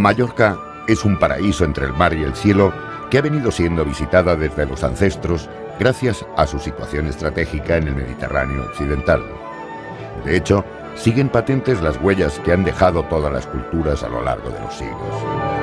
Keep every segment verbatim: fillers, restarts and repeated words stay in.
Mallorca es un paraíso entre el mar y el cielo que ha venido siendo visitada desde los ancestros gracias a su situación estratégica en el Mediterráneo occidental. De hecho, siguen patentes las huellas que han dejado todas las culturas a lo largo de los siglos.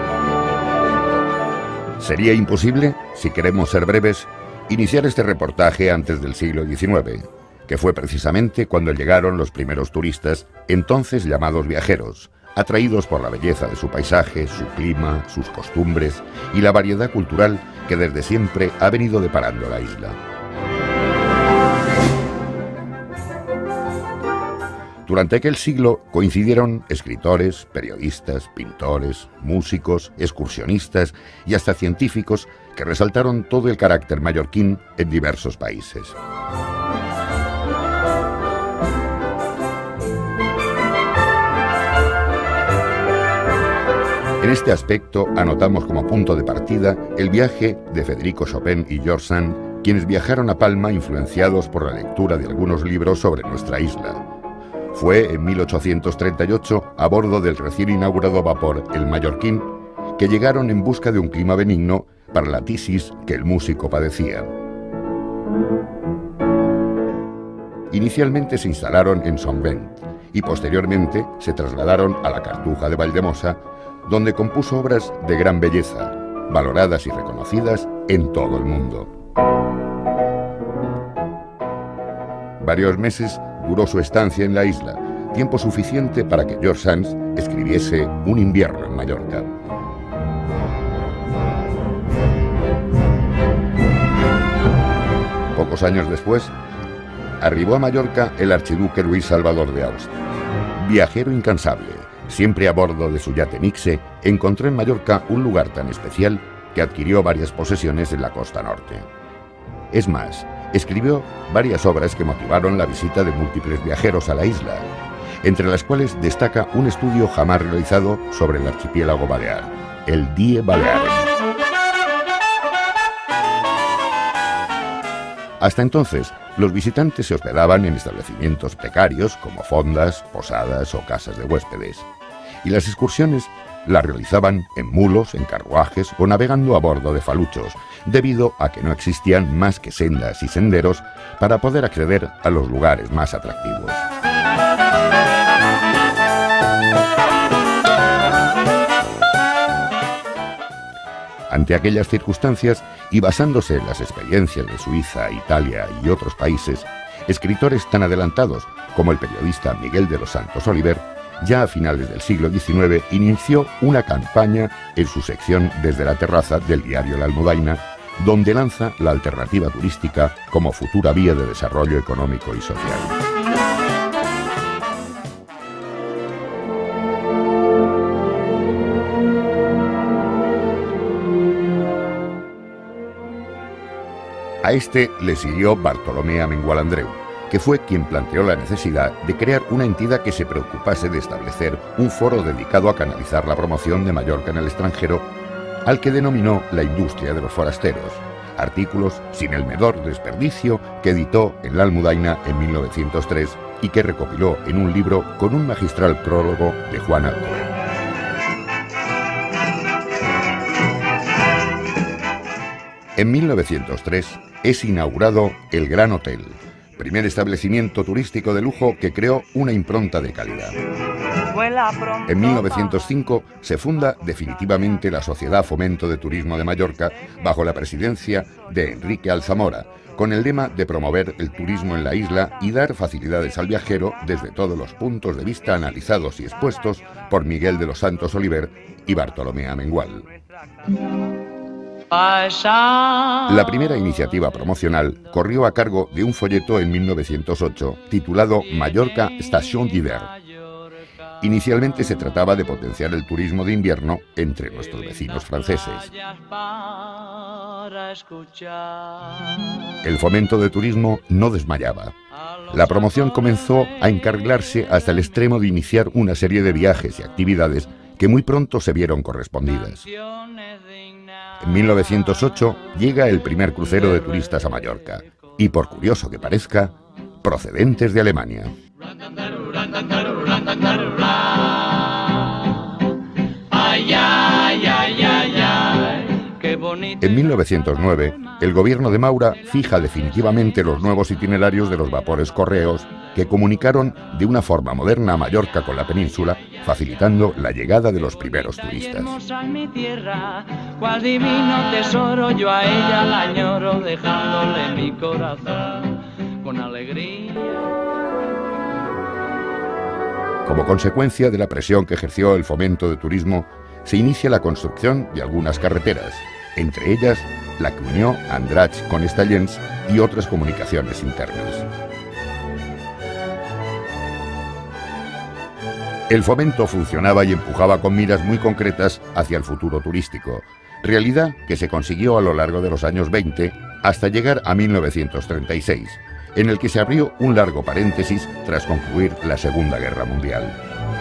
Sería imposible, si queremos ser breves, iniciar este reportaje antes del siglo diecinueve, que fue precisamente cuando llegaron los primeros turistas, entonces llamados viajeros, atraídos por la belleza de su paisaje, su clima, sus costumbres y la variedad cultural que desde siempre ha venido deparando la isla. Durante aquel siglo coincidieron escritores, periodistas, pintores, músicos, excursionistas y hasta científicos que resaltaron todo el carácter mallorquín en diversos países. En este aspecto anotamos como punto de partida el viaje de Federico Chopin y George Sand, quienes viajaron a Palma influenciados por la lectura de algunos libros sobre nuestra isla. Fue en mil ochocientos treinta y ocho, a bordo del recién inaugurado vapor El Mallorquín, que llegaron en busca de un clima benigno para la tisis que el músico padecía. Inicialmente se instalaron en Son Vent y posteriormente se trasladaron a la Cartuja de Valldemosa, donde compuso obras de gran belleza, valoradas y reconocidas en todo el mundo. Varios meses duró su estancia en la isla, tiempo suficiente para que George Sand escribiese Un invierno en Mallorca. Pocos años después, arribó a Mallorca el archiduque Luis Salvador de Austria. Viajero incansable, siempre a bordo de su yate Nixe, encontró en Mallorca un lugar tan especial que adquirió varias posesiones en la costa norte. Es más, escribió varias obras que motivaron la visita de múltiples viajeros a la isla, entre las cuales destaca un estudio jamás realizado sobre el archipiélago balear, el Die Balearen. Hasta entonces, los visitantes se hospedaban en establecimientos precarios como fondas, posadas o casas de huéspedes, y las excursiones las realizaban en mulos, en carruajes o navegando a bordo de faluchos, debido a que no existían más que sendas y senderos para poder acceder a los lugares más atractivos. Ante aquellas circunstancias, y basándose en las experiencias de Suiza, Italia y otros países, escritores tan adelantados como el periodista Miguel de los Santos Oliver, ya a finales del siglo diecinueve inició una campaña en su sección Desde la terraza del diario La Almudaina, donde lanza la alternativa turística como futura vía de desarrollo económico y social. A este le siguió Bartolomé Amengual Andreu, que fue quien planteó la necesidad de crear una entidad que se preocupase de establecer un foro dedicado a canalizar la promoción de Mallorca en el extranjero, al que denominó la industria de los forasteros, artículos sin el menor desperdicio que editó en La Almudaina en mil novecientos tres y que recopiló en un libro con un magistral prólogo de Juan Alcoy. En mil novecientos tres es inaugurado el Gran Hotel, primer establecimiento turístico de lujo que creó una impronta de calidad. En mil novecientos cinco se funda definitivamente la Sociedad Fomento de Turismo de Mallorca bajo la presidencia de Enrique Alzamora, con el lema de promover el turismo en la isla y dar facilidades al viajero desde todos los puntos de vista analizados y expuestos por Miguel de los Santos Oliver y Bartolomé Amengual. La primera iniciativa promocional corrió a cargo de un folleto en mil novecientos ocho titulado Mallorca Station d'Hiver. Inicialmente se trataba de potenciar el turismo de invierno entre nuestros vecinos franceses. El fomento de turismo no desmayaba. La promoción comenzó a encarrilarse hasta el extremo de iniciar una serie de viajes y actividades que muy pronto se vieron correspondidas. En mil novecientos ocho llega el primer crucero de turistas a Mallorca, y por curioso que parezca, procedentes de Alemania. Allá En mil novecientos nueve, el gobierno de Maura fija definitivamente los nuevos itinerarios de los vapores correos que comunicaron de una forma moderna a Mallorca con la península, facilitando la llegada de los primeros turistas. Como consecuencia de la presión que ejerció el fomento de turismo, se inicia la construcción de algunas carreteras, entre ellas la que unió Andratx con Estallens y otras comunicaciones internas. El fomento funcionaba y empujaba con miras muy concretas hacia el futuro turístico, realidad que se consiguió a lo largo de los años veinte hasta llegar a mil novecientos treinta y seis, en el que se abrió un largo paréntesis tras concluir la Segunda Guerra Mundial.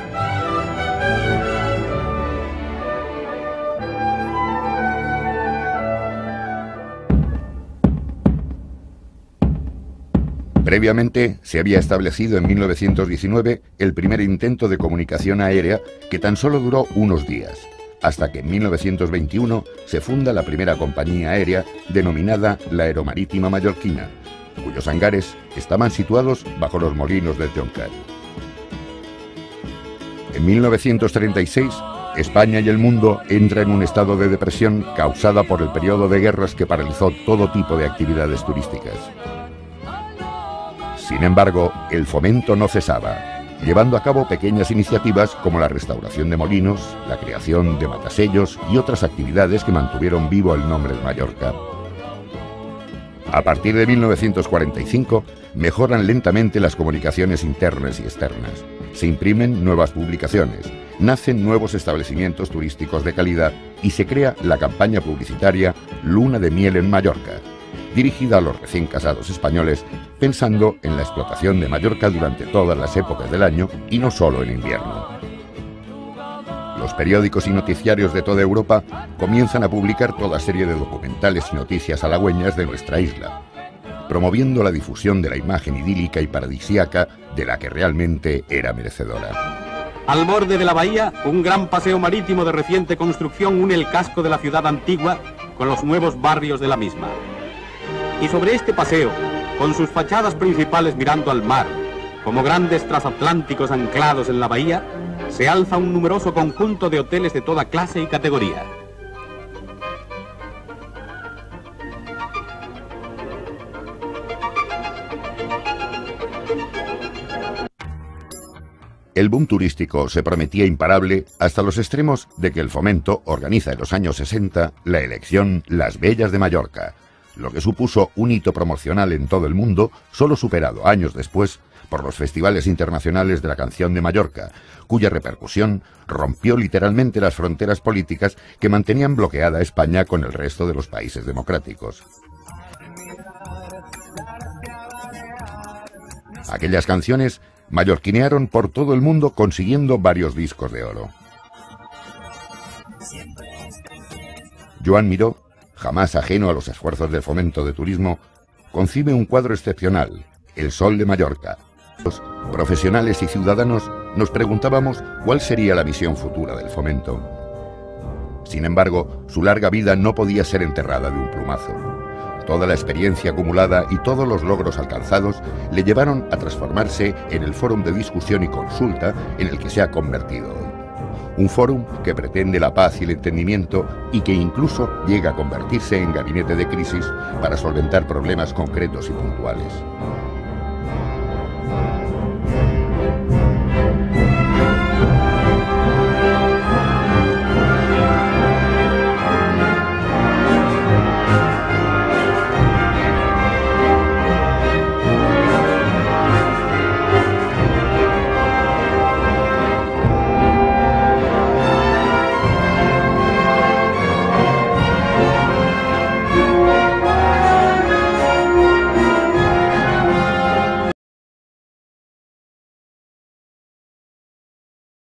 Previamente se había establecido en mil novecientos diecinueve el primer intento de comunicación aérea que tan solo duró unos días, hasta que en mil novecientos veintiuno se funda la primera compañía aérea denominada la Aeromarítima Mallorquina, cuyos hangares estaban situados bajo los molinos de Joncat. En mil novecientos treinta y seis, España y el mundo entran en un estado de depresión causada por el periodo de guerras que paralizó todo tipo de actividades turísticas. Sin embargo, el fomento no cesaba, llevando a cabo pequeñas iniciativas como la restauración de molinos, la creación de matasellos y otras actividades que mantuvieron vivo el nombre de Mallorca. A partir de mil novecientos cuarenta y cinco, mejoran lentamente las comunicaciones internas y externas. Se imprimen nuevas publicaciones, nacen nuevos establecimientos turísticos de calidad y se crea la campaña publicitaria Luna de Miel en Mallorca, dirigida a los recién casados españoles, pensando en la explotación de Mallorca durante todas las épocas del año y no solo en invierno. Los periódicos y noticiarios de toda Europa comienzan a publicar toda serie de documentales y noticias halagüeñas de nuestra isla, promoviendo la difusión de la imagen idílica y paradisíaca de la que realmente era merecedora. Al borde de la bahía, un gran paseo marítimo de reciente construcción une el casco de la ciudad antigua con los nuevos barrios de la misma. Y sobre este paseo, con sus fachadas principales mirando al mar, como grandes transatlánticos anclados en la bahía, se alza un numeroso conjunto de hoteles de toda clase y categoría. El boom turístico se prometía imparable hasta los extremos de que el fomento organiza en los años sesenta la elección Las Bellas de Mallorca, lo que supuso un hito promocional en todo el mundo, solo superado años después por los festivales internacionales de la canción de Mallorca, cuya repercusión rompió literalmente las fronteras políticas que mantenían bloqueada a España con el resto de los países democráticos. Aquellas canciones mallorquinearon por todo el mundo consiguiendo varios discos de oro. Joan Miró, jamás ajeno a los esfuerzos del fomento de turismo, concibe un cuadro excepcional, El Sol de Mallorca. Los profesionales y ciudadanos nos preguntábamos cuál sería la misión futura del fomento. Sin embargo, su larga vida no podía ser enterrada de un plumazo. Toda la experiencia acumulada y todos los logros alcanzados le llevaron a transformarse en el foro de discusión y consulta en el que se ha convertido hoy. Un fórum que pretende la paz y el entendimiento y que incluso llega a convertirse en gabinete de crisis para solventar problemas concretos y puntuales.